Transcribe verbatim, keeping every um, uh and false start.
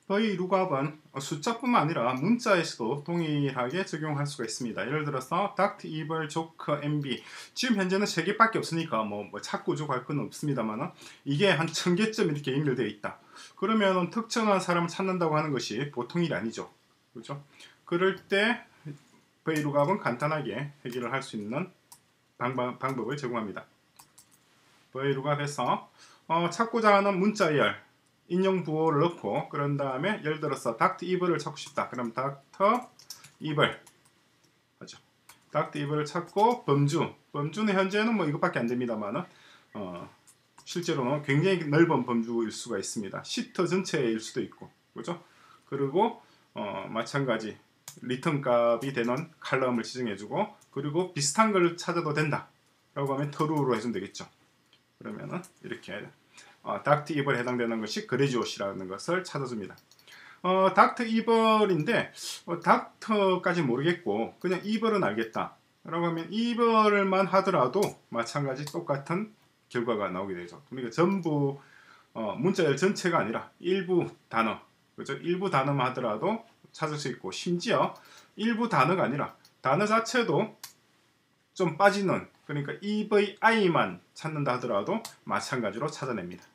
v 룩업은 숫자뿐만 아니라 문자에서도 동일하게 적용할 수가 있습니다. 예를 들어서 닥트 이벌 조커 엠비 지금 현재는 세 개밖에 없으니까 뭐, 뭐 찾고 조할 건 없습니다만 이게 한 천 개점 이렇게 연결되어 있다. 그러면 특정한 사람을 찾는다고 하는 것이 보통 일이 아니죠. 그렇죠? 그럴 때 v 룩업은 간단하게 해결을 할 수 있는 방법, 방법을 제공합니다. v 룩업에서 어, 찾고자 하는 문자열 인용 부호를 넣고 그런 다음에 예를 들어서 닥트 이블을 찾고 싶다. 그럼 닥터 이블 하죠. 닥트 이블을 찾고 범주 범주는 현재는 뭐 이것밖에 안 됩니다만은 어, 실제로는 굉장히 넓은 범주일 수가 있습니다. 시트 전체일 수도 있고 그죠? 그리고 어, 마찬가지 리턴 값이 되는 칼럼을 지정해주고 그리고 비슷한 걸 찾아도 된다 라고 하면 true로 해주면 되겠죠. 그러면은 이렇게 어, 닥트 이벌에 해당되는 것이 그레지옷이라는 것을 찾아줍니다. 어, 닥트 이벌인데 어, 닥터까지 모르겠고 그냥 이벌은 알겠다 라고 하면 이벌만 하더라도 마찬가지 똑같은 결과가 나오게 되죠. 그러니까 전부 어, 문자열 전체가 아니라 일부 단어 그렇죠? 일부 단어만 하더라도 찾을 수 있고 심지어 일부 단어가 아니라 단어 자체도 좀 빠지는 그러니까 이브이아이만 찾는다 하더라도 마찬가지로 찾아냅니다.